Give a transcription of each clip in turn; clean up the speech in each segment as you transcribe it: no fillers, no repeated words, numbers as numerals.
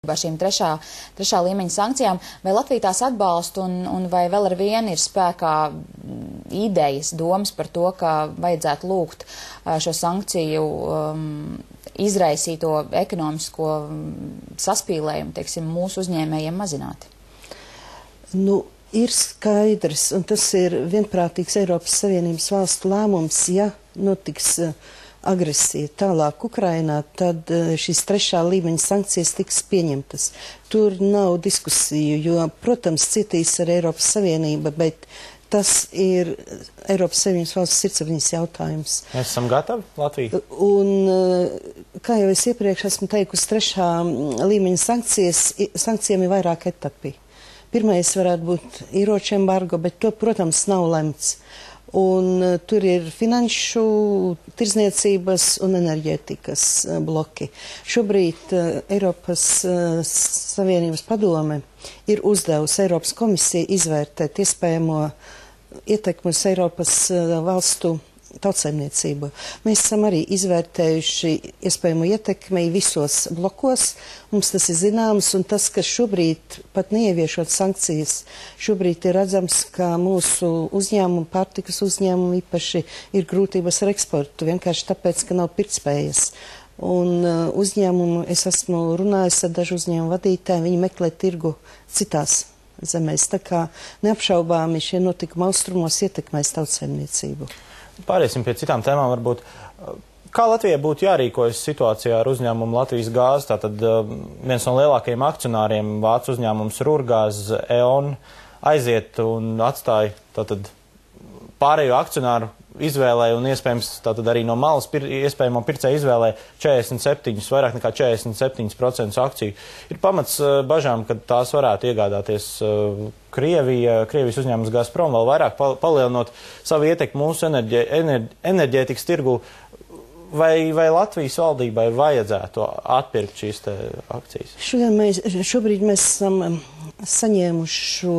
Ar šīm trešā līmeņa sankcijām, vai Latvija tās atbalsta un vai vēl ar vienu ir spēkā idejas, domas par to, ka vajadzētu lūgt šo sankciju izraisīto ekonomisko saspīlējumu, teiksim, mūsu uzņēmējiem mazināt? Nu, ir skaidrs, un tas ir vienprātīgs Eiropas Savienības valstu lēmums, ja notiks agresija tālāk Ukrainā, tad šīs trešā līmeņa sankcijas tiks pieņemtas. Tur nav diskusiju, jo, protams, cietīs ar Eiropas Savienība, bet tas ir Eiropas Savienības valsts sirdsapziņas jautājums. Mēs esam gatavi, Latvija? Un, kā jau es iepriekš esmu teikusi, trešā līmeņa sankcijām ir vairāk etapi. Pirmais varētu būt ieroču embargo, bet to, protams, nav lemts. Un tur ir finanšu, tirdzniecības un enerģētikas bloki. Šobrīd Eiropas Savienības padome ir uzdevusi Eiropas komisiju izvērtēt iespējamo ietekmi uz Eiropas valstu tautsaimniecību. Mēs esam arī izvērtējuši iespējamo ietekmi visos blokos. Mums tas ir zināms, un tas, ka šobrīd pat neieviešot sankcijas, šobrīd ir redzams, ka mūsu uzņēmumu, pārtikas uzņēmumu īpaši ir grūtības ar eksportu, vienkārši tāpēc, ka nav pirktspējas. Un uzņēmumu, es esmu runājis ar dažu uzņēmumu vadītājiem, viņi meklē tirgu citās zemēs. Tā kā neapšaubāmi šie notikumi austrumos ietekmēs tautsaimniecību. Pāriesim pie citām tēmām varbūt. Kā Latvijai būtu jārīkojas situācijā ar uzņēmumu Latvijas gāzi? Tātad viens no lielākajiem akcionāriem, vācu uzņēmums Ruhrgāz, E.ON, aiziet un atstāja tātad pārējo akcionāru izvēlē un iespējams tātad arī no malas iespējamo pircēju izvēlē 47, vairāk nekā 47% akciju. Ir pamats bažām, ka tās varētu iegādāties Krievijas uzņēmums Gazprom, vēl vairāk palielinot savu ietekmi mūsu enerģētikas tirgu. Vai Latvijas valdībai vajadzētu atpirkt šīs te akcijas? Šobrīd mēs esam saņēmuši šo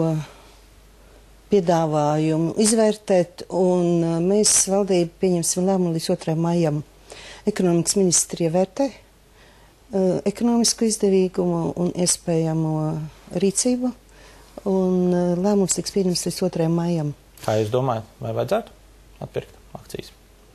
piedāvājumu izvērtēt, un mēs valdību pieņemsim lēmumu līdz 2. maijam. Ekonomikas ministrija vērtē ekonomisko izdevīgumu un iespējamo rīcību, un lēmums tiks pieņems līdz 2. maijam. Kā jūs domājat, vai vajadzētu atpirkt akcijas?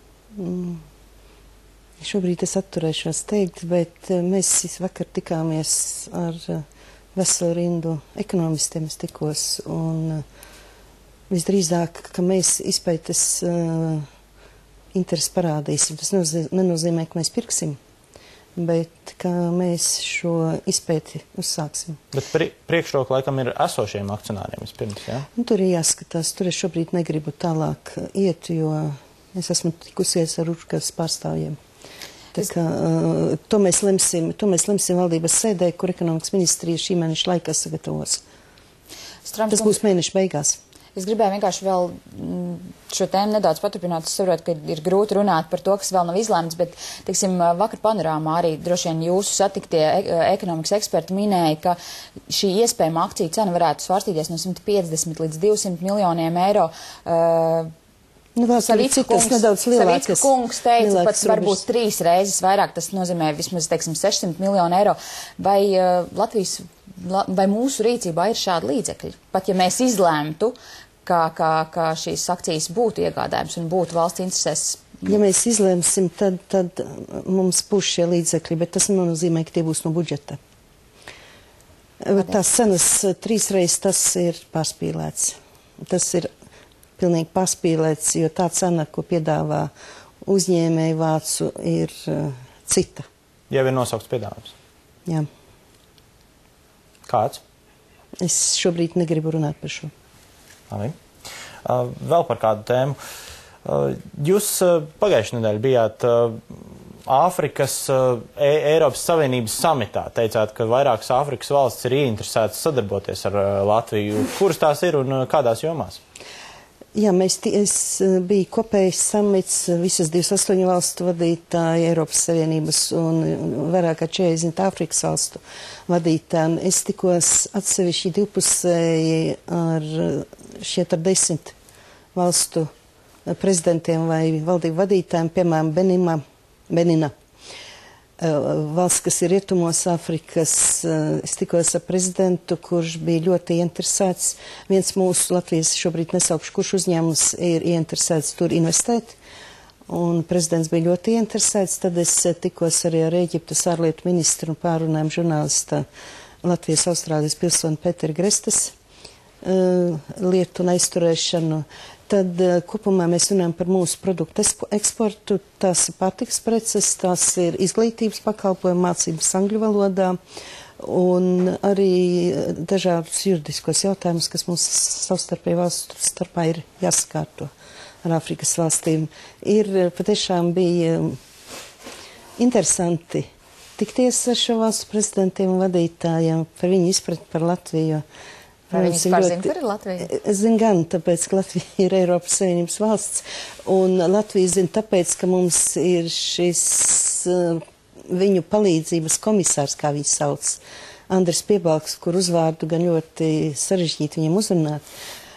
Šobrīd es atturēšos teikt, bet mēs vakar tikāmies ar veselu rindu ekonomistiem, es tikos, un visdrīzāk, ka mēs izpētes interesi parādīsim. Tas nenozīmē, ka mēs pirksim, bet ka mēs šo izpēti uzsāksim. Bet priekšroka laikam ir esošiem akcionāriem vispirms, jā? Nu, tur ir jāskatās. Tur es šobrīd negribu tālāk iet, jo es esmu tikusies ar Ruhrgāzes pārstāvjiem. Tā kā, to mēs lemsim valdības sēdē, kur ekonomikas ministrija šī mēneša laikā sagatavos. Tas būs mēneša beigās. Es gribēju vienkārši vēl šo tēmu nedaudz paturpināt. Es saprotu, ka ir grūti runāt par to, kas vēl nav izlēmts, bet, teiksim, vakar panorāmā arī droši vien jūsu satiktie ekonomikas eksperti minēja, ka šī iespējama akciju cena varētu svārstīties no 150 līdz 200 miljoniem eiro. Savicka kungs teica, pat varbūt 3 reizes vairāk, tas nozīmē vismaz, teiksim, 600 miljonu eiro. Vai mūsu rīcībā ir šādi līdzekļi? Pat ja mēs izlēmtu, ka šīs akcijas būtu iegādājums un būtu valsts interesēs. Ja mēs izlēmsim, tad mums būs šie līdzekļi, bet tas nenozīmē, ka tie būs no budžeta. Tās cenas 3 reizes tas ir pārspīlēts. Tas ir pilnīgi pārspīlēts, jo tā cena, ko piedāvā uzņēmēji vācu, ir cita. Jau ir nosaukts piedāvājums? Jā. Kāds? Es šobrīd negribu runāt par šo. Labi. Vēl par kādu tēmu. Jūs pagājušajā nedēļā bijāt Āfrikas Eiropas Savienības samitā. Teicāt, ka vairākas Āfrikas valstis ir ieinteresētas sadarboties ar Latviju. Kuras tās ir un kādās jomās? Jā, es biju kopējs samits, visas 28 valstu vadītāji, Eiropas Savienības un vairāk kā 40 Āfrikas valstu vadītāji. Es tikos atsevišķi divpusēji ar 10 valstu prezidentiem vai valdību vadītājiem, piemēram, Benina. valsts, kas ir rietumos Āfrikas. Es tikos ar prezidentu, kurš bija ļoti ieinteresēts. Viens mūsu Latvijas, šobrīd nesaukšu, kurš uzņēmums ir ieinteresēts tur investēt. Un prezidents bija ļoti ieinteresēts. Tad es tikos arī ar Ēģiptes ārlietu ministru un pārunājam žurnālista Latvijas Austrālijas pilsoni Pēteri Grestes lietu un aizturēšanu. Tad kopumā mēs runājam par mūsu produktu eksportu. Tās ir pārtikas preces, tās ir izglītības pakalpojumi, mācības angļu valodā un arī dažādus juridiskos jautājumus, kas mums savstarpēji valstu starpā ir jāsakārto ar Āfrikas valstīm. Patiešām bija interesanti tikties ar šo valstu prezidentiem un vadītājiem par viņu izpratni par Latviju. Vai viņi vispār zina, kur ir Latvija? Es zinu gan, tāpēc, ka Latvija ir Eiropas Savienības valsts, un Latvija zina tāpēc, ka mums ir šis viņu palīdzības komisārs, kā viņi sauc, Andris Piebalgs, kur uzvārdu gan ļoti sarežģīti viņam uzrunāt.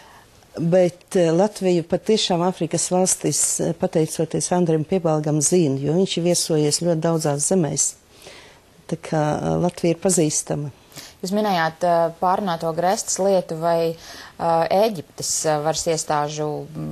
Bet Latviju patiešām Āfrikas valstis, pateicoties Andrim Piebalgam, zina, jo viņš ir viesojies ļoti daudzās zemēs. Tā kā Latvija ir pazīstama. Jūs minējāt pārunāto Grestes lietu, vai Ēģiptes varas iestāžu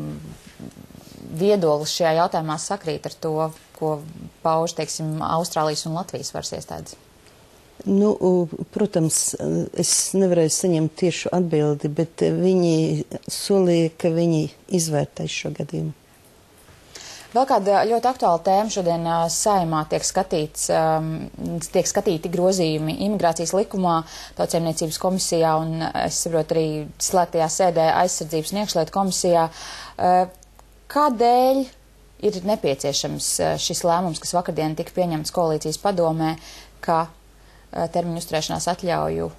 viedoklis šajā jautājumā sakrīt ar to, ko pauž, teiksim, Austrālijas un Latvijas varas iestādes? Nu, protams, es nevarēju saņemt tiešu atbildi, bet viņi solīja, ka viņi izvērtēs šo gadījumu. Vēl kāda ļoti aktuāla tēma šodien Saeimā tiek skatīti grozījumi imigrācijas likumā, Tautsaimniecības komisijā un, es saprotu, arī slēgtajā sēdē aizsardzības un iekšlietu komisijā. Kādēļ ir nepieciešams šis lēmums, kas vakardien tika pieņemts koalīcijas padomē, ka termiņu uzturēšanās atļauju,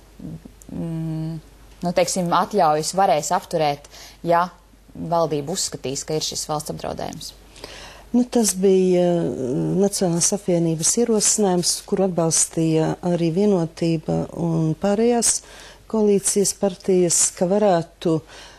teiksim, atļaujas varēs apturēt, ja valdība uzskatīs, ka ir šis valsts apdraudējums? Tas bija Nacionālās apvienības ierosinājums, kuru atbalstīja arī Vienotība un pārējās koalīcijas partijas, ka varētu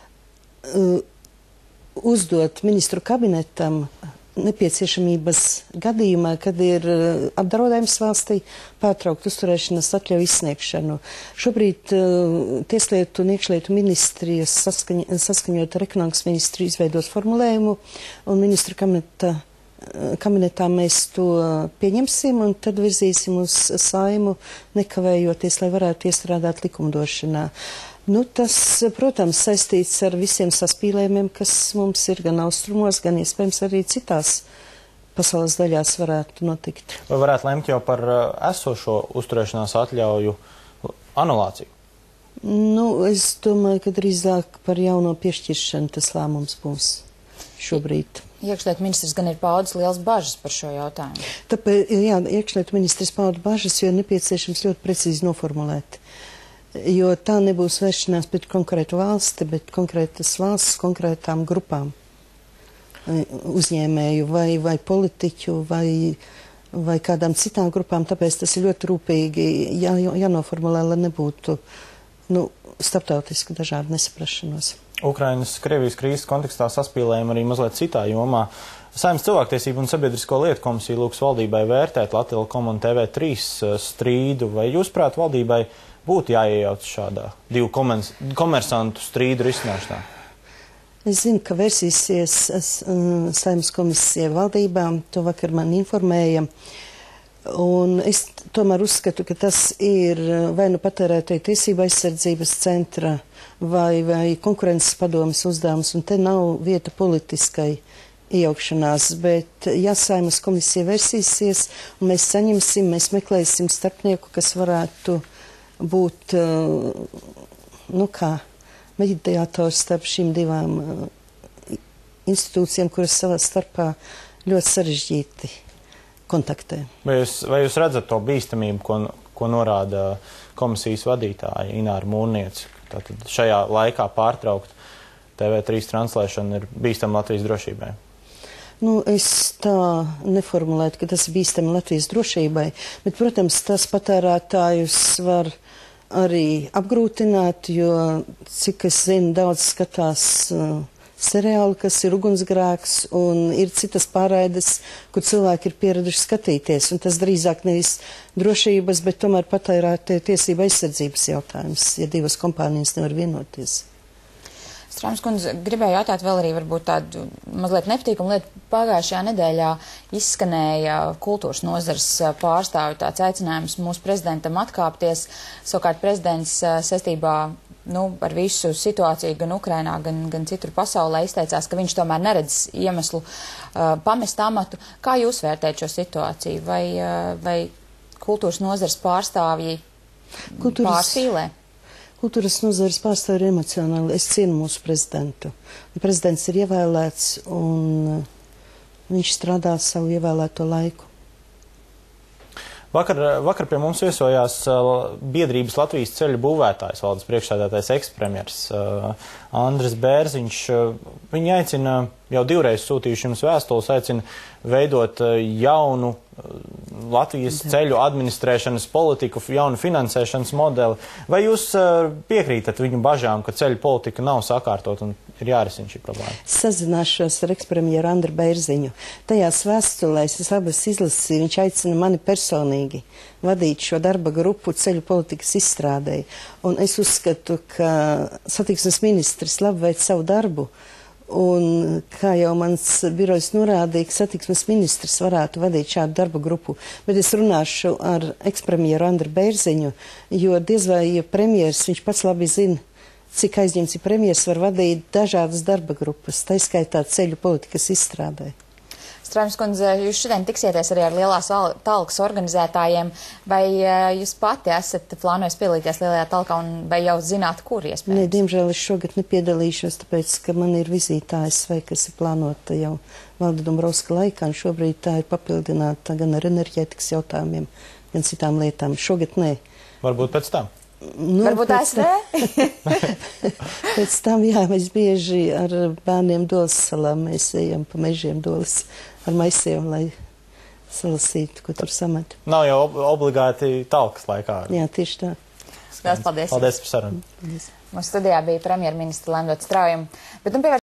uzdot ministru kabinetam nepieciešamības gadījumā, kad ir apdraudējums valstī, pārtraukt uzturēšanas atļauju izsniegšanu. Šobrīd Tieslietu un iekšlietu ministrijas saskaņot ar ekonomikas ministru izveidos formulējumu, un ministru kabinetā mēs to pieņemsim un tad virzīsim uz Saimu, nekavējoties, lai varētu iestrādāt likumdošanā. Tas, protams, saistīts ar visiem saspīlējumiem, kas mums ir gan austrumos, gan iespējams arī citās pasaules daļās varētu notikt. Vai varētu lemt jau par esošo uzturēšanās atļauju anulāciju? Es domāju, ka drīzāk par jauno piešķiršanu tas lēmums būs šobrīd. Iekšlietu ministrs gan ir paudis liels bažas par šo jautājumu. Tāpēc, iekšlietu ministrs pauda bažas, jo nepieciešams ļoti precīzi noformulēt. Jo tā nebūs vēršanās pret konkrētu valsti, bet konkrētas valsts konkrētām grupām, uzņēmēju vai politiķu vai kādām citām grupām, tāpēc tas ir ļoti rūpīgi jānoformulē, lai nebūtu starptautisku dažādu nesaprašanos. Ukrainas, Krievijas krīzes kontekstā saspīlējumi arī mazliet citā jomā. Saeimas cilvēktiesību un sabiedrisko lietu komisija lūgs valdībai vērtēt Latelekom un TV3 strīdu, vai jūsuprāt valdībai būtu jāiejauc šādā divu komersantu strīdu risināšanā? Es zinu, ka versīsies Saeimas komisija valdībām, to vakar man informēja, un es tomēr uzskatu, ka tas ir vai nu patērētāju tiesību aizsardzības centra vai konkurences padomes uzdevums, un te nav vieta politiskai iejaukšanās, bet ja Saeimas komisija versīsies, un mēs saņemsim, mēs meklēsim starpnieku, kas varētu būt, mediātors starp šīm divām institūcijām, kuras savā starpā ļoti sarežģīti kontaktē. Vai jūs redzat to bīstamību, ko norāda komisijas vadītāja Ināra Mūrniece? Tātad šajā laikā pārtraukt TV3 translēšanu ir bīstama Latvijas drošībai? Es tā neformulētu, ka tas ir bīstami Latvijas drošībai, bet, protams, tas patērētājus var arī apgrūtināt, jo, cik es zinu, daudz skatās seriāli, kas ir ugunsgrēks, un ir citas pārraides, kur cilvēki ir pieraduši skatīties, un tas drīzāk nevis drošības, bet tomēr patērētāju tiesība aizsardzības jautājums, ja divas kompānijas nevar vienoties. Strāms kundze, gribēju jautāt vēl arī varbūt tādu mazliet nepatīkamu lietu. Pagājušajā nedēļā izskanēja kultūras nozares pārstāvju tāds aicinājums mūsu prezidentam atkāpties. Savukārt prezidents saistībā ar visu situāciju gan Ukrainā, gan citur pasaulē izteicās, ka viņš tomēr neredz iemeslu pamest amatu. Kā jūs vērtējat šo situāciju? Vai kultūras nozares pārstāvji pārspīlē? Kultūras nozares pārstāvji ir emocionāli. Es cienu mūsu prezidentu. Prezidents ir ievēlēts un viņš strādā savu ievēlēto laiku. Vakar pie mums viesojās biedrības Latvijas ceļu būvētājs, valdes priekšsēdētājs ekspremjers Andris Bērziņš. Viņi aicina, jau 2 reizes sūtījuši jums vēstules, aicina veidot jaunu Latvijas ceļu administrēšanas politiku, jaunu finansēšanas modeli. Vai jūs piekrītat viņu bažām, ka ceļu politika nav sakārtot un ir jārisina šī problēma? Sazināšos ar ekspremjeru Andru Bērziņu. Tajās vēstulēs es abas izlasīju, viņš aicina mani personīgi vadīt šo darba grupu ceļu politikas izstrādēji. Un es uzskatu, ka satiksmes ministrs labi veic savu darbu. Un, kā jau mans birojs norādīja, ka satiksmes ministrs varētu vadīt šādu darba grupu, bet es runāšu ar ekspremjeru Andru Bērziņu, jo diez vai, ja premjers, viņš pats labi zina, cik aizņemts ir premjers, var vadīt dažādas darba grupas, tā izskaitā ceļu politikas izstrādē. Strāms kundze, jūs šodien tiksieties arī ar Lielās talkas organizētājiem. Vai jūs pati esat plānojis piedalīties Lielajā talkā un vai jau zināt, kur iespējams? Nē, diemžēl es šogad nepiedalīšos, tāpēc, ka man ir vizīte ASV, kas ir plānota jau Valda Dombrovska laikā, un šobrīd tā ir papildināta gan ar enerģētikas jautājumiem, gan citām lietām. Šogad nē. Varbūt pēc tam? Varbūt ASV? Pēc tam, jā, mēs bieži ar bērniem Dolas salā, mēs ejam pa mežiem Dolas ar maisiem, lai salasītu, ko tur samet. Nav jau obligāti talkas laikā. Jā, tieši tā. Paldies. Paldies par sarunu. Mūsu studijā bija premjerministra Lemdots Straujuma.